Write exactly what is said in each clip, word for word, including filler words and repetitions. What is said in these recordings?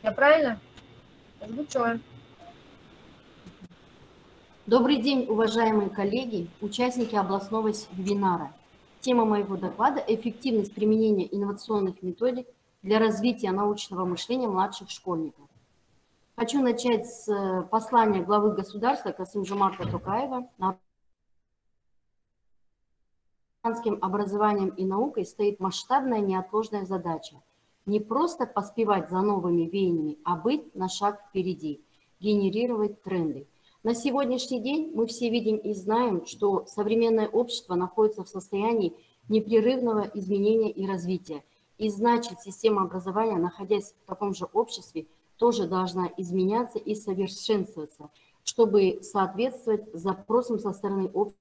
Я правильно озвучила? Добрый день, уважаемые коллеги, участники областного вебинара. Тема моего доклада – эффективность применения инновационных методик для развития научного мышления младших школьников. Хочу начать с послания главы государства Касым-Жомарта Токаева. Над образованием и наукой стоит масштабная неотложная задача. Не просто поспевать за новыми веяниями, а быть на шаг впереди, генерировать тренды. На сегодняшний день мы все видим и знаем, что современное общество находится в состоянии непрерывного изменения и развития. И значит, система образования, находясь в таком же обществе, тоже должна изменяться и совершенствоваться, чтобы соответствовать запросам со стороны общества.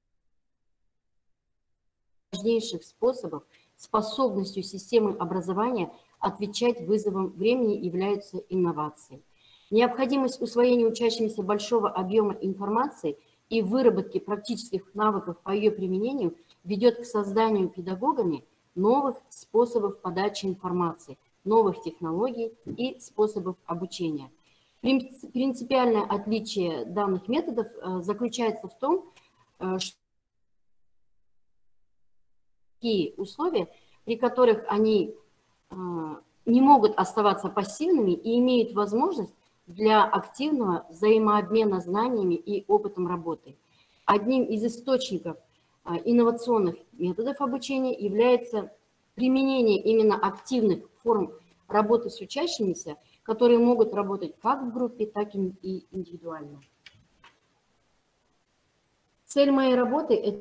Важнейших способов способностью системы образования отвечать вызовам времени являются инновации. Необходимость усвоения учащимися большого объема информации и выработки практических навыков по ее применению ведет к созданию педагогами новых способов подачи информации, новых технологий и способов обучения. Принципиальное отличие данных методов заключается в том, что такие условия, при которых они не могут оставаться пассивными и имеют возможность для активного взаимообмена знаниями и опытом работы. Одним из источников инновационных методов обучения является применение именно активных форм работы с учащимися, которые могут работать как в группе, так и индивидуально. Цель моей работы – это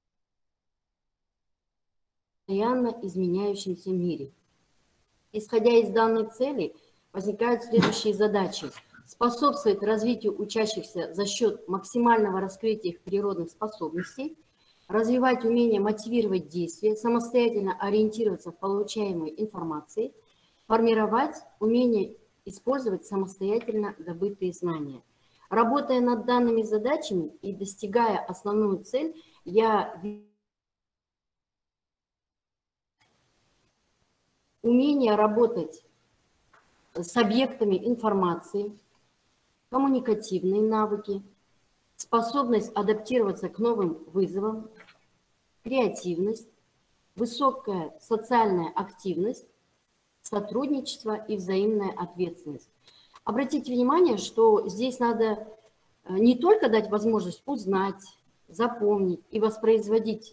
в постоянно изменяющемся мире. Исходя из данной цели, возникают следующие задачи. Способствовать развитию учащихся за счет максимального раскрытия их природных способностей, развивать умение мотивировать действия, самостоятельно ориентироваться в получаемой информации, формировать умение использовать самостоятельно добытые знания. Работая над данными задачами и достигая основную цель, я умение работать с объектами информации, коммуникативные навыки, способность адаптироваться к новым вызовам, креативность, высокая социальная активность, сотрудничество и взаимная ответственность. Обратите внимание, что здесь надо не только дать возможность узнать, запомнить и воспроизводить,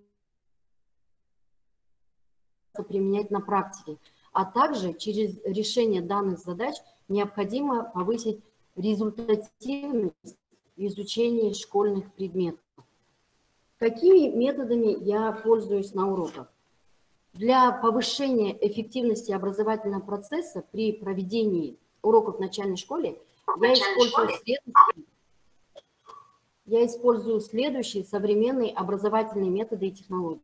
применять на практике, а также через решение данных задач необходимо повысить результативность в изучении школьных предметов. Какими методами я пользуюсь на уроках? Для повышения эффективности образовательного процесса при проведении уроков в начальной школе я использую, следующие, я использую следующие современные образовательные методы и технологии.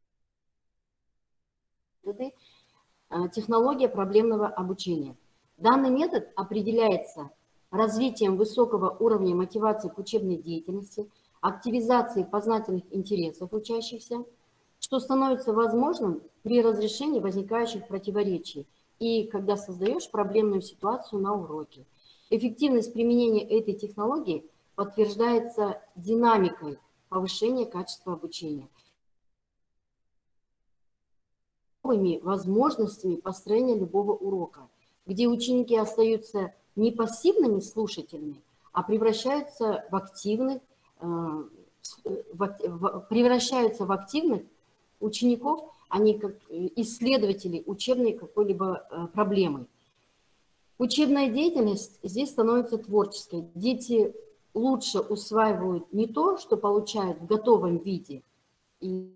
Технология проблемного обучения. Данный метод определяется развитием высокого уровня мотивации к учебной деятельности, активизацией познательных интересов учащихся, что становится возможным при разрешении возникающих противоречий и когда создаешь проблемную ситуацию на уроке. Эффективность применения этой технологии подтверждается динамикой повышения качества обучения, новыми возможностями построения любого урока, где ученики остаются не пассивными слушателями, а превращаются в активных, превращаются в активных учеников, а не как исследователей учебной какой-либо проблемы. Учебная деятельность здесь становится творческой. Дети лучше усваивают не то, что получают в готовом виде, и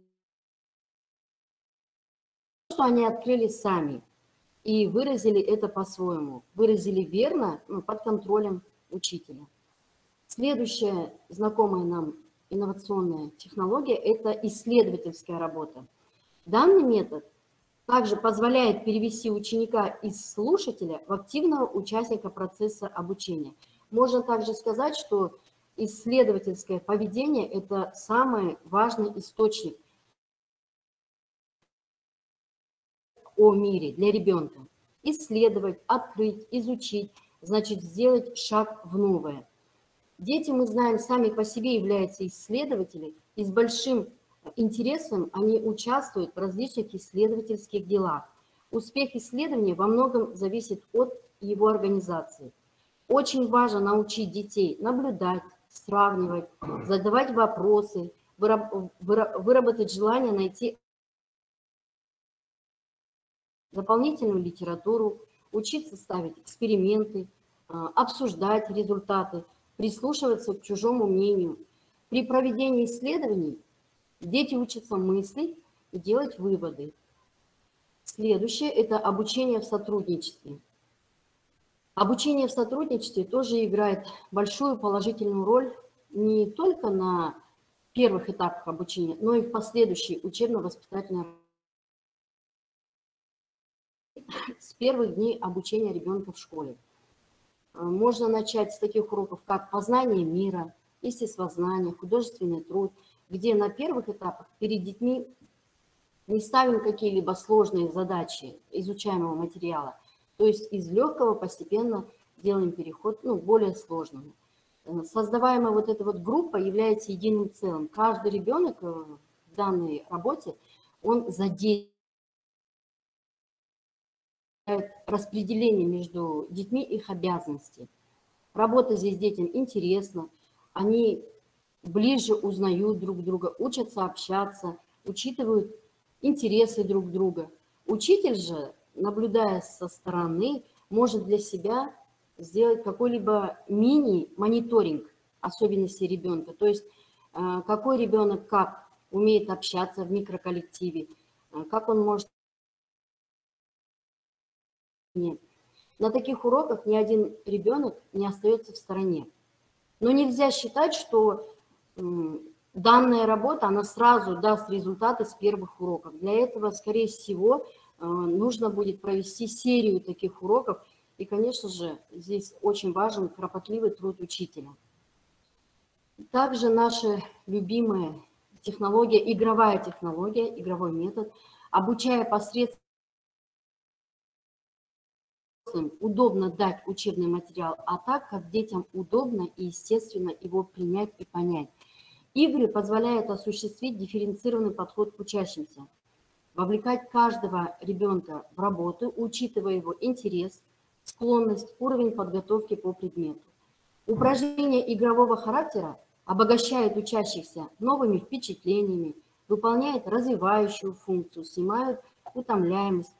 что они открыли сами и выразили это по-своему, выразили верно, ну, под контролем учителя. Следующая знакомая нам инновационная технология – это исследовательская работа. Данный метод также позволяет перевести ученика из слушателя в активного участника процесса обучения. Можно также сказать, что исследовательское поведение – это самый важный источник о мире для ребенка. исследовать, открыть, изучить, значит сделать шаг в новое. Дети, мы знаем, сами по себе являются исследователями, и с большим интересом они участвуют в различных исследовательских делах. Успех исследования во многом зависит от его организации. Очень важно научить детей наблюдать, сравнивать, задавать вопросы, выработать желание найти дополнительную литературу, учиться ставить эксперименты, обсуждать результаты, прислушиваться к чужому мнению. При проведении исследований дети учатся мыслить и делать выводы. Следующее – это обучение в сотрудничестве. Обучение в сотрудничестве тоже играет большую положительную роль не только на первых этапах обучения, но и в последующей учебно-воспитательной работе. С первых дней обучения ребенка в школе. Можно начать с таких уроков, как познание мира, естествознание, художественный труд, где на первых этапах перед детьми не ставим какие-либо сложные задачи изучаемого материала, то есть из легкого постепенно делаем переход ну, к более сложному. Создаваемая вот эта вот группа является единым целым. Каждый ребенок в данной работе, он задействует распределение между детьми их обязанностей. Работа здесь детям интересна, они ближе узнают друг друга, учатся общаться, учитывают интересы друг друга. Учитель же, наблюдая со стороны, может для себя сделать какой-либо мини-мониторинг особенностей ребенка. То есть какой ребенок как умеет общаться в микроколлективе, как он может... На таких уроках ни один ребенок не остается в стороне. Но нельзя считать, что данная работа, она сразу даст результаты с первых уроков. Для этого, скорее всего, нужно будет провести серию таких уроков. И, конечно же, здесь очень важен кропотливый труд учителя. Также наша любимая технология, игровая технология, игровой метод, обучая посредством удобно дать учебный материал, а так, как детям удобно и естественно его принять и понять. Игры позволяют осуществить дифференцированный подход к учащимся, вовлекать каждого ребенка в работу, учитывая его интерес, склонность, уровень подготовки по предмету. Упражнения игрового характера обогащают учащихся новыми впечатлениями, выполняют развивающую функцию, снимают утомляемость,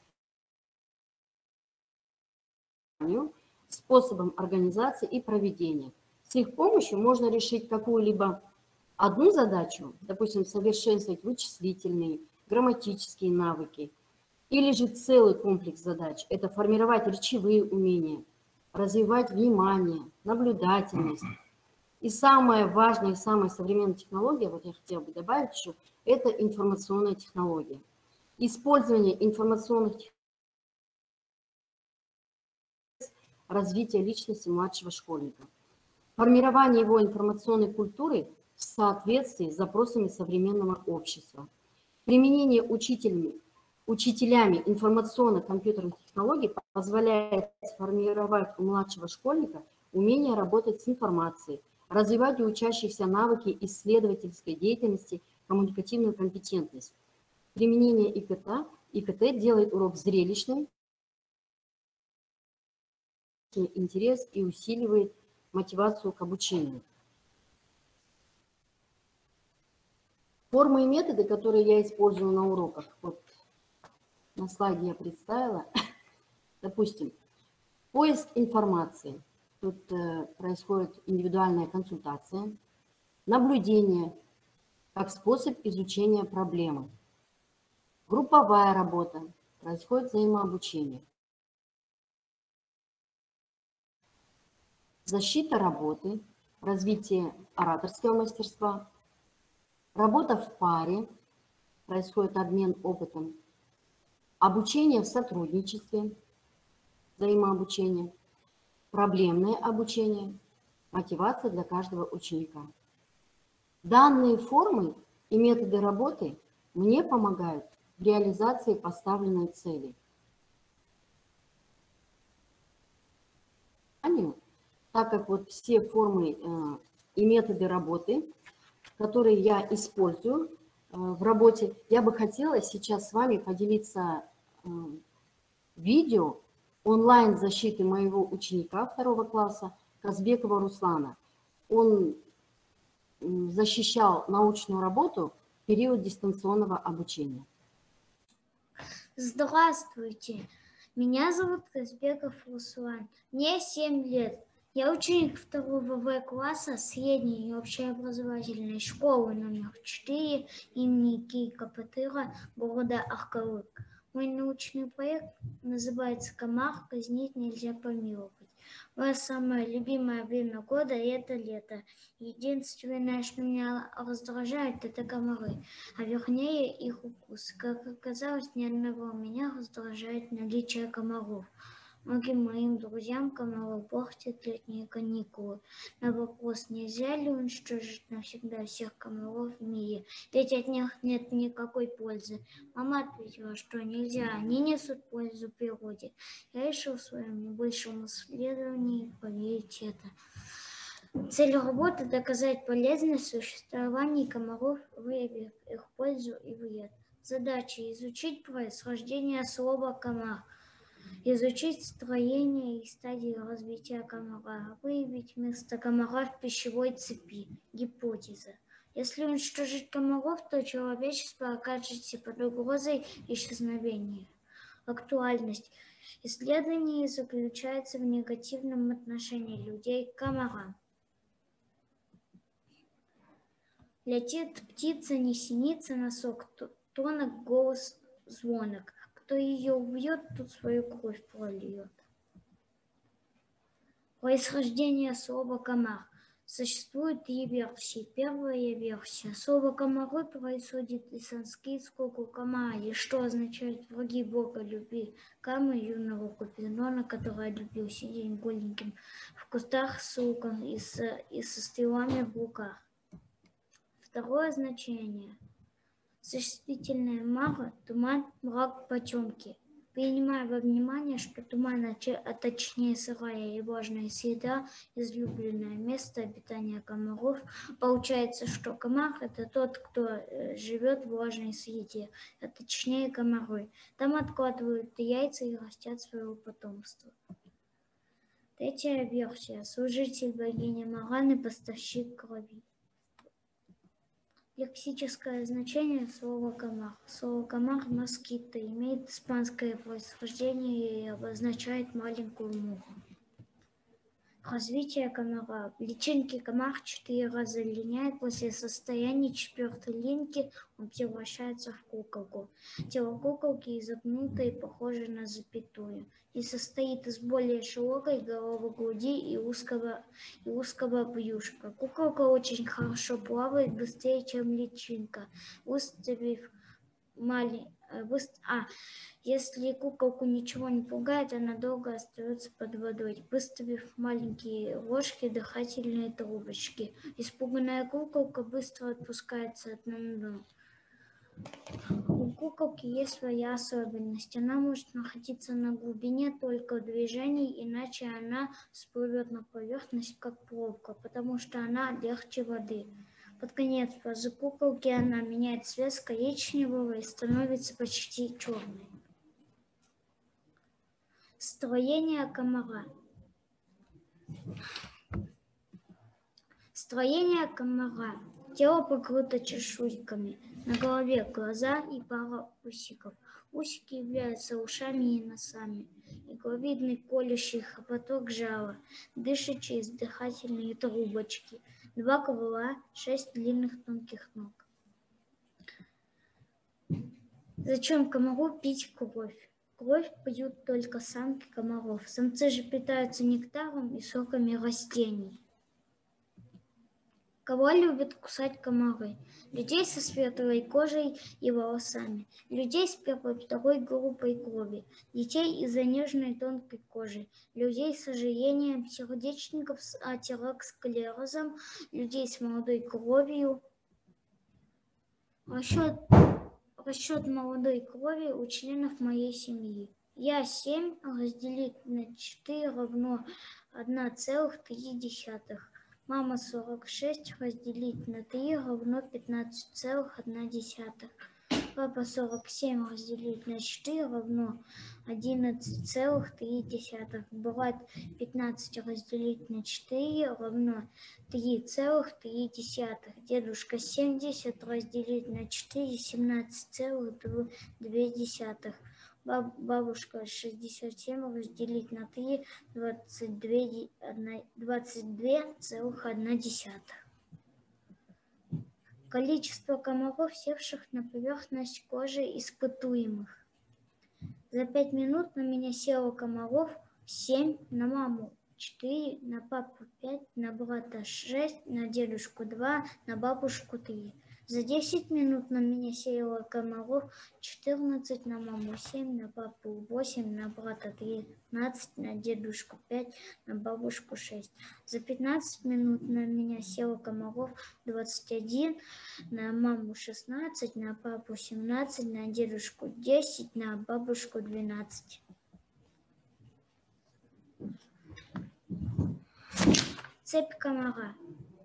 способом организации и проведения. С их помощью можно решить какую-либо одну задачу, допустим, совершенствовать вычислительные, грамматические навыки, или же целый комплекс задач. Это формировать речевые умения, развивать внимание, наблюдательность. И самая важная и самая современная технология, вот я хотела бы добавить еще, это информационная технология. Использование информационных технологий, развития личности младшего школьника. Формирование его информационной культуры в соответствии с запросами современного общества. Применение учителями, учителями информационно-компьютерных технологий позволяет сформировать у младшего школьника умение работать с информацией, развивать у учащихся навыки исследовательской деятельности, коммуникативную компетентность. Применение ИКТ, ИКТ делает урок зрелищным, интерес и усиливает мотивацию к обучению. Формы и методы, которые я использую на уроках, вот на слайде я представила, допустим, поиск информации, тут э, происходит индивидуальная консультация, наблюдение как способ изучения проблемы, групповая работа, происходит взаимообучение. Защита работы, развитие ораторского мастерства, работа в паре, происходит обмен опытом, обучение в сотрудничестве, взаимообучение, проблемное обучение, мотивация для каждого ученика. Данные формы и методы работы мне помогают в реализации поставленной цели. так как вот все формы э, и методы работы, которые я использую э, в работе, я бы хотела сейчас с вами поделиться э, видео онлайн-защиты моего ученика второго класса Казбекова Руслана. Он защищал научную работу в период дистанционного обучения. Здравствуйте, меня зовут Казбеков Руслан, мне семь лет. Я ученик второго В класса средней общеобразовательной школы номер четыре имени Кейка Батыра города Аркалык. Мой научный проект называется «Комар казнить нельзя помиловать». Мое самое любимое время года – это лето. Единственное, что меня раздражает – это комары, а вернее их укус. Как оказалось, ни одного меня раздражает наличие комаров. Многим моим друзьям комаров портят летние каникулы. На вопрос, нельзя ли уничтожить навсегда всех комаров в мире, ведь от них нет никакой пользы, мама ответила, что нельзя, они несут пользу природе. Я решил в своем небольшом исследовании проверить это. Цель работы – доказать полезность существования комаров, выявив их пользу и вред. Задача – изучить происхождение слова «комар», изучить строение и стадии развития комара, выявить место комара в пищевой цепи. Гипотеза. Если уничтожить комаров, то человечество окажется под угрозой исчезновения. Актуальность. Исследование заключается в негативном отношении людей к комарам. Летит птица, не синится носок, тонок голос звонок. Кто ее убьет, тут свою кровь прольет. Происхождение слова «комар». Существует три версии. Первая версия. Слово «комары» происходит из санскритского «кукамаи», что означает «враги бога любви». Камы юного Купидона, который любил сидеть голеньким в кустах с луком и, с, и со стрелами в руках. Второе значение. Существительное «мара» – туман, мрак, потемки. Принимая во внимание, что туман, а точнее сырая и влажная среда, излюбленное место обитания комаров, получается, что комар – это тот, кто живет в влажной среде, а точнее комары. Там откладывают яйца и растят своего потомства. Третья версия – служитель богини Мараны, поставщик крови. Лексическое значение слова «комар». Слово «комар» москито имеет испанское происхождение и обозначает маленькую муху. Развитие комара. Личинки комар четыре раза линяет. После состояния четвертой линьки он превращается в куколку. Тело куколки изогнуто и похоже на запятую. И состоит из более широкой головы груди и узкого, и узкого брюшка. Куколка очень хорошо плавает, быстрее, чем личинка. Выставив маленький... А, если куколку ничего не пугает, она долго остается под водой, выставив маленькие ложки, дыхательные трубочки. Испуганная куколка быстро отпускается от дна. У куколки есть своя особенность. Она может находиться на глубине только в движении, иначе она всплывет на поверхность, как пробка, потому что она легче воды. Под конец фазы куколки она меняет цвет с коричневого и становится почти черной. Строение комара. Строение комара. Тело покрыто чешуйками. На голове глаза и пара усиков. Усики являются ушами и носами. Игловидный колющий хоботок жала. Дышит через дыхательные трубочки. Два крыла, шесть длинных тонких ног. Зачем комару пить кровь? Кровь пьют только самки комаров. Самцы же питаются нектаром и соками растений. Кого любят кусать комары? Людей со светлой кожей и волосами, людей с первой, второй группой крови, детей из-за нежной тонкой кожи, людей с ожирением, сердечников с атеросклерозом, людей с молодой кровью. Расчет, расчет молодой крови у членов моей семьи. Я семь разделить на четыре равно одна целых три десятых. Мама сорок шесть разделить на три равно пятнадцать целых одна десятая. Папа сорок семь разделить на четыре равно одиннадцать целых три десятых. Брат пятнадцать разделить на четыре равно три целых три десятых. Дедушка семьдесят разделить на четыре семнадцать целых две десятых. Баб, бабушка шестьдесят семь разделить на три двадцать два целых одна десятая. Количество комаров, севших на поверхность кожи испытуемых. За пять минут на меня село комаров семь, на маму четыре, на папу пять, на брата шесть, на дедушку два, на бабушку три. За десять минут на меня село комаров четырнадцать, на маму семь, на папу восемь, на брата тринадцать, на дедушку пять, на бабушку шесть. За пятнадцать минут на меня село комаров двадцать один, на маму шестнадцать, на папу семнадцать, на дедушку десять, на бабушку двенадцать. Цепь комара.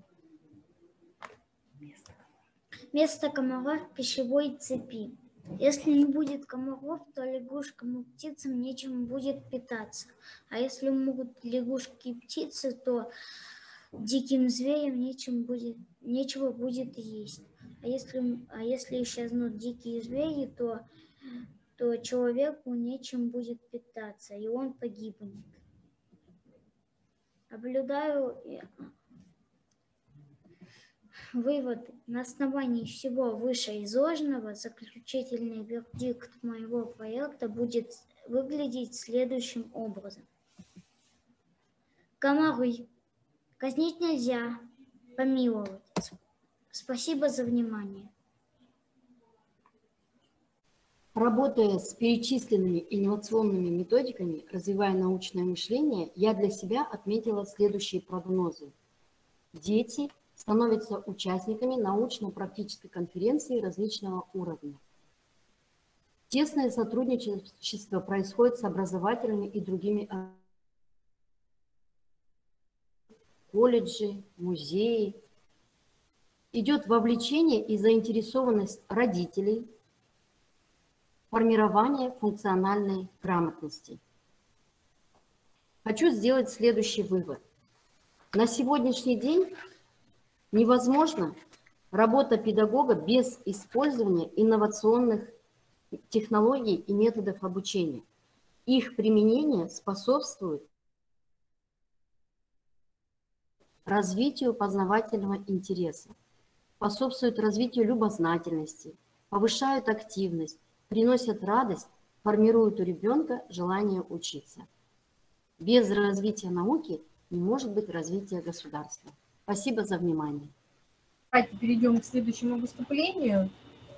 Место комара в пищевой цепи. Если не будет комаров, то лягушкам и птицам нечем будет питаться. А если могут лягушки и птицы, то диким зверям нечем будет, нечего будет есть. А если, а если исчезнут дикие звери, то, то человеку нечем будет питаться, и он погибнет. Наблюдаю выводы. На основании всего вышеизложенного заключительный вердикт моего проекта будет выглядеть следующим образом. Комары. Казнить нельзя, помиловать. Спасибо за внимание. Работая с перечисленными инновационными методиками, развивая научное мышление, я для себя отметила следующие прогнозы. Дети становятся участниками научно-практической конференции различного уровня. Тесное сотрудничество происходит с образовательными и другими колледжи, музеи. Идет вовлечение и заинтересованность родителей, формирование функциональной грамотности. Хочу сделать следующий вывод. На сегодняшний день невозможна работа педагога без использования инновационных технологий и методов обучения. Их применение способствует развитию познавательного интереса, способствует развитию любознательности, повышают активность, приносят радость, формируют у ребенка желание учиться. Без развития науки не может быть развития государства. Спасибо за внимание. Давайте перейдем к следующему выступлению.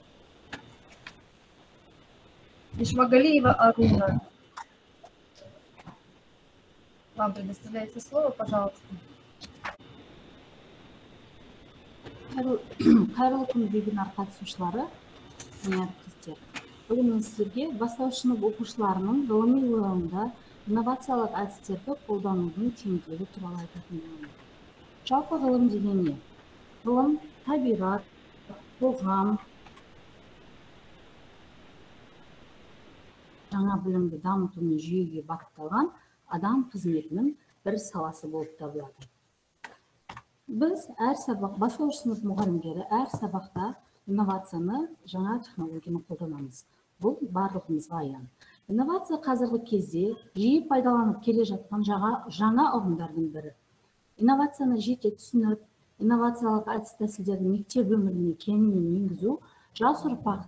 Ишмагалиева Аруна. Вам предоставляется слово, пожалуйста. Қайырлы күн вебинар қатысушылары, және әріптестер. Бүгін мен сіздерге бастауыш сынып оқушыларының ғылыми ойлауында инновациялық әдістерді қолданудың тиімділігі туралы айтатын боламын. Жалпы ғылым деген не? Ғылым табиғат, қоғам, жаңа білімді дамыту мен жүйеге бағытталған адам қызметінің бір саласы болып табылады. Біз әр сабақ, бастауыш сынып мұғалімдері әр сабақта инновацияны, жаңа технологияны қолданамыз. Бұл барлығымызға аян. Инновация қазіргі кезде жиі пайдаланып келе жатқан жаңа ұғымдардың бірі. Инновацияны жете түсініп, инновациялық әдіс тәсілдерді мектеп өміріне кеңінен енгізу жас ұрпақ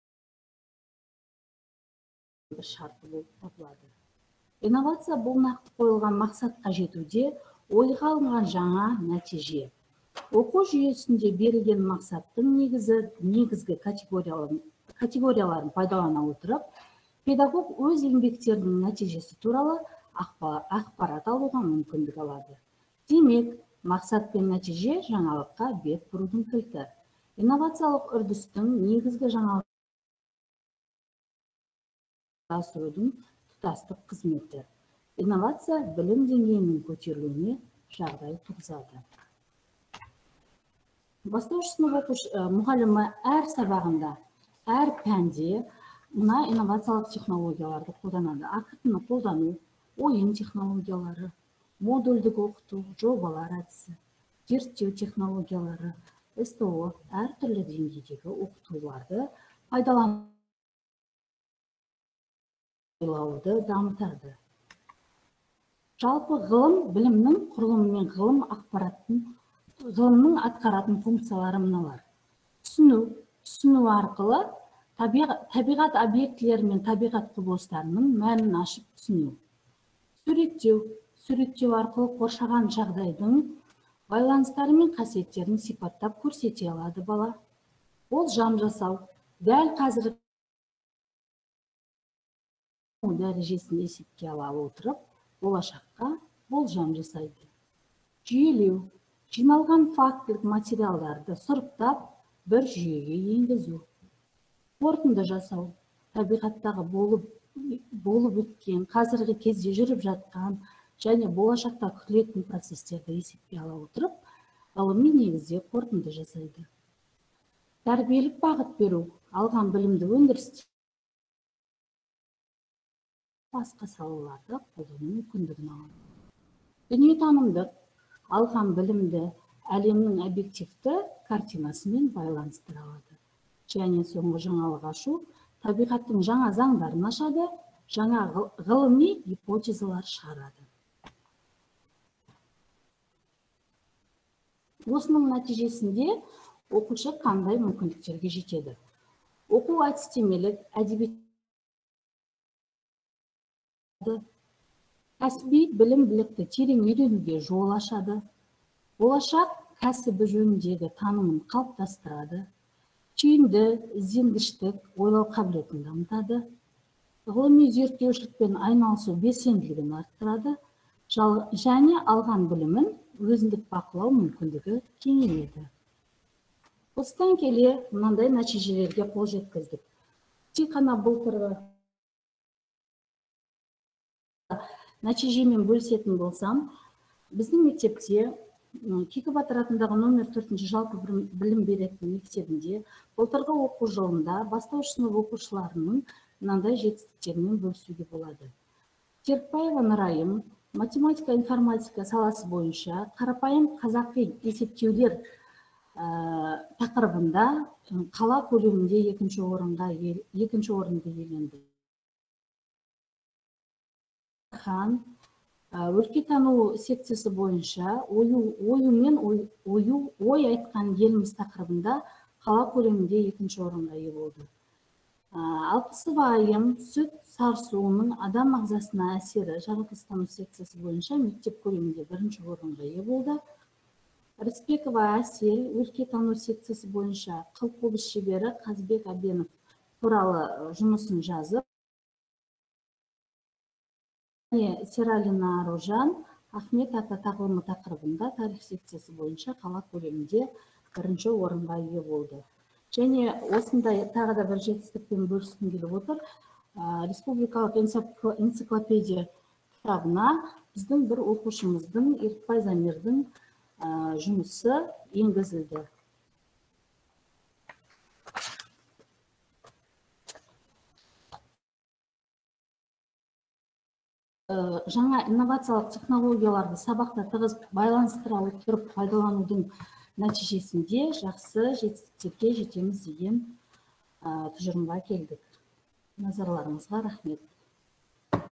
бір шарты болып табылады. Инновация бұл нақты қойылған мақсатқа жетуде ойға алынған жаңа нәтиже. Оқу жүйесінде берілген мақсаттың негізі, негізгі категорияларын, категорияларын пайдалана отырып, педагог өз еңбектерінің нәтижесі туралы ақпарат алуға мүмкіндік алады. Демек, мақсат пен нәтиже жаңалыққа бет бұрудың кілті. Инновациялық үрдістің негізгі жаңалық асырудың тұтастық қызметі. Инновация білім деңгейінің көтерілуіне жағдай туғызады. Бастауыш сынып оқушы мұғалімі әр сабағында, әр пәнде мына инновациялық технологияларды қолданады. Ақытыны қолдану, ойын технологиялары, модульдік оқыту, жобалар әдісі, зерттеу технологиялары, СТО әр түрлі деңгейдегі оқытуларды пайдалануды дамытады. Жалпы ғылым білімнің құрылымы мен ғылым ақпараттың ғылымның атқаратын функциялары мыналар. Түсіну, түсіну арқылы табиғат объектілері мен табиғат құбылыстарының мәнін ашып түсіну. Суреттеу, суреттеу арқылы қоршаған жағдайдың байланыстары мен қасиеттерін сипаттап көрсете алады бала. Болжам жасау, дәл қазір дәрежесін есепке ала отырып, болашаққа болжам жасайды. Жүйелеу, жиналған фактілік материалдарды сұрыптап, бір жүйеге енгізу. Қорытынды жасау, табиғаттағы болып, болып өткен, қазіргі кезде жүріп жатқан және болашақта күтілетін процестерді есепке ала отырып, ғылыми негізде қорытынды жасайды. Тәрбиелік бағыт беру, алған білімді өндірісте басқа салаларда қолдану мүмкіндігін алады. Дүниетанымдық, алған білімді әлемнің объективті картинасымен байланыстыра алады. Және соңғы жаңалық ашу, табиғаттың жаңа заңдарын ашады, жаңа ғылыми гипотезалар шығарады. Осының нәтижесінде оқушы қандай мүмкіндіктерге жетеді? Оқу әдістемелік, әдебиет кәсіби білім білікті терең үйренуге жол ашады. Болашақ кәсібі жөніндегі танымын қалыптастырады. Түйінді, ізденгіштік, ойлау қабілетін дамытады. Ғылыми зерттеушілікпен айналысу белсенділігін арттырады. Және алған білімін өзіндік бақылау мүмкіндігі кеңейеді. Осыдан келе мынандай нәтижелерге қол жеткіздік. Тек қана былтырғы нәтижемен бөлісетін болсам, біздің мектепте Кикі Батыр атындағы номер төртінші жалпы білім беретін мектебінде былтырғы оқу жылында бастауыш сынып оқушыларының мынандай жетістіктермен бөлісуге болады. Серікбаева Нұрайым математика информатика саласы бойынша қарапайым қазақи есептеулер тақырыбында қала көлемінде екінші орынға екінші орынды иеленді. Хан өлкетану секциясы бойынша ою мен ой айтқан еліміз тақырыбында қала көлемінде екінші орынға ие болды. Алпысова Айым сүт сарысуының адам ағзасына әсері жаратылыстану секциясы бойынша мектеп көлемінде бірінші орынға ие болды. Рысбекова Әсел өлкетану секциясы бойынша қылқобыз шебері Қазбек Абенов туралы жұмысын жазып, Сералина Аружан Ахмет ата тағылымы тақырыбында тарих секциясы бойынша қала көлемінде бірінші орынға ие болды. Және осындай тағы да бір жетістікпен бөліскім келіп отыр. Республикалық энциклопедия кітабына біздің бір оқушымыздың Ерікбай Замирдің жұмысы енгізілді. Жаңа инновациялық технологияларды сабақта тығыз байланыстыра отырып пайдаланудың нәтижесінде жақсы жетістіктерге жетеміз деген тұжырымға келдік. Назарларыңызға рахмет.